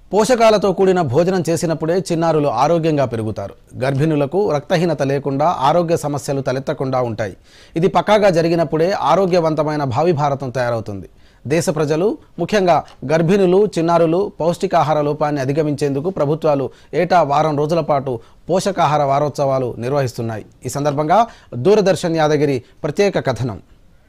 పోషకాలతో కూడిన భోజనం చేసినప్పుడే చిన్నారులు ఆరోగ్యంగా పెరుగుతారు. గర్భిణులకు రక్తహీనత లేకుండా ఆరోగ్య సమస్యలు తలెత్తకుండా ఉంటాయి. ఇది పక్కాగా జరిగినప్పుడే ఆరోగ్యవంతమైన భావి భారతం తయారవుతుంది. దేశ ప్రజలు, ముఖ్యంగా గర్భిణులు, చిన్నారులు పౌష్టికాహార లోపాన్ని అధిగమించేందుకు ప్రభుత్వాలు ఏటా వారం రోజుల పాటు పోషకాహార వారోత్సవాలు నిర్వహిస్తున్నాయి. ఈ సందర్భంగా దూరదర్శన్ యాదగిరి ప్రత్యేక కథనం.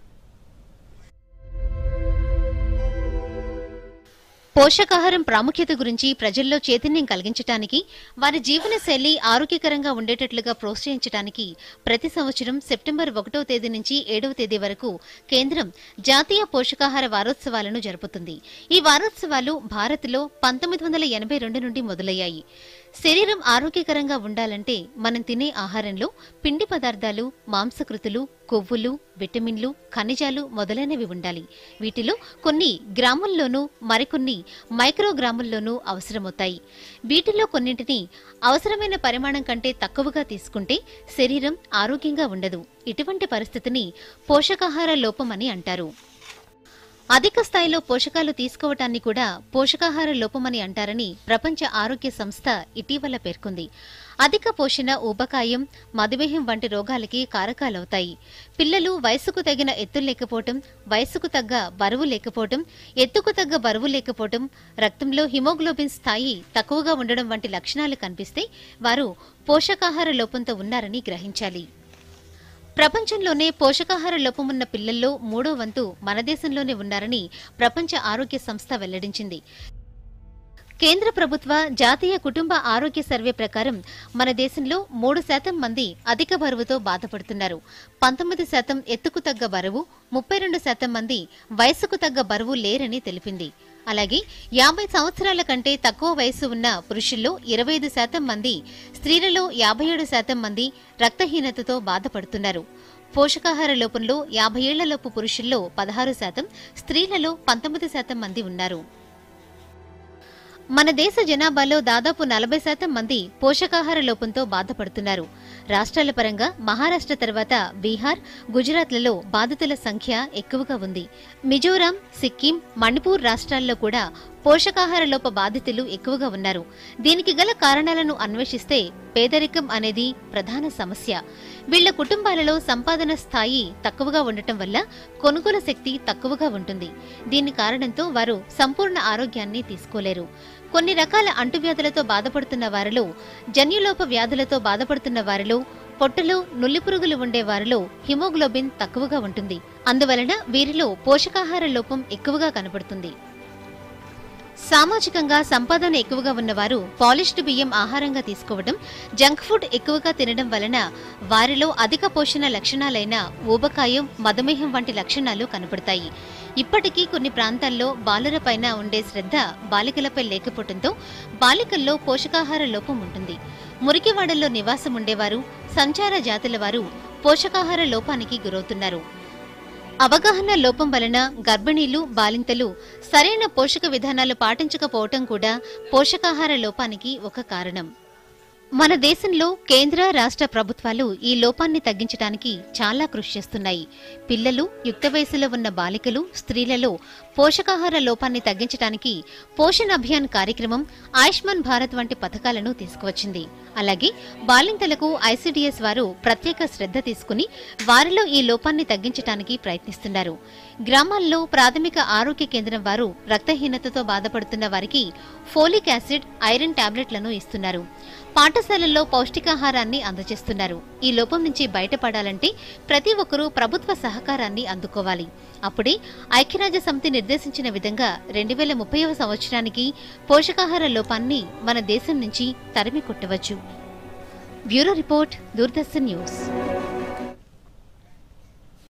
పోషకాహారం ప్రాముఖ్యత గురించి ప్రజల్లో చైతన్యం కలిగించడానికి, వారి జీవనశైలి ఆరోగ్యకరంగా ఉండేటట్లుగా ప్రోత్సహించడానికి ప్రతి సంవత్సరం సెప్టెంబర్ 1వ తేదీ నుంచి 7వ తేదీ వరకు కేంద్రం జాతీయ పోషకాహార వారోత్సవాలను జరుపుతుంది. ఈ వారోత్సవాలు భారత్లో 1982 నుండి మొదలయ్యాయి. శరీరం ఆరోగ్యకరంగా ఉండాలంటే మనం తినే ఆహారంలో పిండి పదార్థాలు, మాంసకృతులు, కొవ్వులు, విటమిన్లు, ఖనిజాలు మొదలైనవి ఉండాలి. వీటిలో కొన్ని గ్రాముల్లోనూ మరికొన్ని మైక్రోగ్రాముల్లోనూ అవసరమవుతాయి. వీటిలో కొన్నింటిని అవసరమైన పరిమాణం కంటే తక్కువగా తీసుకుంటే శరీరం ఆరోగ్యంగా ఉండదు. ఇటువంటి పరిస్థితిని పోషకాహార లోపం అని అంటారు. అధిక స్థాయిలో పోషకాలు తీసుకోవటాన్ని కూడా పోషకాహార లోపమని అంటారని ప్రపంచ ఆరోగ్య సంస్థ ఇటీవల పేర్కొంది. అధిక పోషణ ఊబకాయం, మధుమేహం వంటి రోగాలకి కారకాలవుతాయి. పిల్లలు వయసుకు తగిన ఎత్తు లేకపోవటం, వయసుకు తగ్గ బరువు లేకపోవటం, ఎత్తుకు తగ్గ బరువు లేకపోవటం, రక్తంలో హిమోగ్లోబిన్ స్థాయి తక్కువగా ఉండడం వంటి లక్షణాలు కనిపిస్తే వారు పోషకాహార లోపంతో ఉన్నారని గ్రహించాలి. ప్రపంచంలోనే పోషకాహార లోపమున్న పిల్లల్లో 3వ వంతు మన దేశంలోనే ఉన్నారని ప్రపంచ ఆరోగ్య సంస్థ వెల్లడించింది. కేంద్ర ప్రభుత్వ జాతీయ కుటుంబ ఆరోగ్య సర్వే ప్రకారం మన దేశంలో 3% మంది అధిక బరువుతో బాధపడుతున్నారు. 19% ఎత్తుకు తగ్గ బరువు, 32% మంది వయసుకు తగ్గ బరువు లేరని తెలిపింది. అలాగే 50 సంవత్సరాల కంటే తక్కువ వయసు ఉన్న పురుషుల్లో 25% మంది, స్త్రీలలో 57% మంది రక్తహీనతతో బాధపడుతున్నారు. పోషకాహార లోపంలో 50 ఏళ్లలోపు పురుషుల్లో 16%, స్త్రీలలో 19% మంది ఉన్నారు. మన దేశ జనాభాలో దాదాపు 40% మంది పోషకాహార లోపంతో బాధపడుతున్నారు. రాష్ట్రాల పరంగా మహారాష్ట్ర తర్వాత బీహార్, గుజరాత్లలో బాధితుల సంఖ్య ఎక్కువగా ఉంది. మిజోరాం, సిక్కిం, మణిపూర్ రాష్ట్రాల్లో కూడా పోషకాహార లోప బాధితులు ఎక్కువగా ఉన్నారు. దీనికి గల కారణాలను అన్వేషిస్తే పేదరికం అనేది ప్రధాన సమస్య. వీళ్ల కుటుంబాలలో సంపాదన స్థాయి తక్కువగా ఉండటం వల్ల కొనుగోలు శక్తి తక్కువగా ఉంటుంది. దీని కారణంతో వారు సంపూర్ణ ఆరోగ్యాన్ని తీసుకోలేరు. కొన్ని రకాల అంటువ్యాధులతో బాధపడుతున్న వారిలో, జన్యులోప వ్యాధులతో బాధపడుతున్న వారిలో, పొట్టలో నుల్లిపురుగులు ఉండే వారిలో హిమోగ్లోబిన్ తక్కువగా ఉంటుంది. అందువలన వీరిలో పోషకాహార లోపం ఎక్కువగా కనబడుతుంది. సామాజికంగా సంపాదన ఎక్కువగా ఉన్నవారు పాలిష్డ్ బియ్యం ఆహారంగా తీసుకోవడం, జంక్ ఫుడ్ ఎక్కువగా తినడం వలన వారిలో అధిక పోషణ లక్షణాలైన ఊబకాయం, మధుమేహం వంటి లక్షణాలు కనబడతాయి. ఇప్పటికీ కొన్ని ప్రాంతాల్లో బాలురపైన ఉండే శ్రద్ధ బాలికలపై లేకపోవడంతో బాలికల్లో పోషకాహార లోపం ఉంటుంది. మురికివాడల్లో నివాసం ఉండేవారు, సంచార జాతుల వారు పోషకాహార లోపానికి గురవుతున్నారు. అవగాహన లోపం వలన గర్భిణీలు, బాలింతలు సరైన పోషక విధానాలు పాటించకపోవటం కూడా పోషకాహార లోపానికి ఒక కారణం. మన దేశంలో కేంద్ర, రాష్ట్ర ప్రభుత్వాలు ఈ లోపాన్ని తగ్గించడానికి చాలా కృషి చేస్తున్నాయి. పిల్లలు, యుక్త వయసులో ఉన్న బాలికలు, స్త్రీలలో పోషకాహార లోపాన్ని తగ్గించడానికి పోషణ్ అభియాన్ కార్యక్రమం, ఆయుష్మాన్ భారత్ వంటి పథకాలను తీసుకువచ్చింది. అలాగే బాలింతలకు ఐసీడీఎస్ వారు ప్రత్యేక శ్రద్ధ తీసుకుని వారిలో ఈ లోపాన్ని తగ్గించడానికి ప్రయత్నిస్తున్నారు. గ్రామాల్లో ప్రాథమిక ఆరోగ్య కేంద్రం వారు రక్తహీనతతో బాధపడుతున్న వారికి ఫోలిక్ యాసిడ్, ఐరన్ టాబ్లెట్లను ఇస్తున్నారు. పాఠశాలల్లో పౌష్టికాహారాన్ని అందజేస్తున్నారు. ఈ లోపం నుంచి బయటపడాలంటే ప్రతి ఒక్కరూ ప్రభుత్వ సహకారాన్ని అందుకోవాలి. అప్పుడే ఐక్యరాజ్య సమితి నిర్దేశించిన విధంగా 2030వ సంవత్సరానికి పోషకాహార లోపాన్ని మన దేశం నుంచి తరిమి కొట్టవచ్చు. Bureau report, Doordarshan news.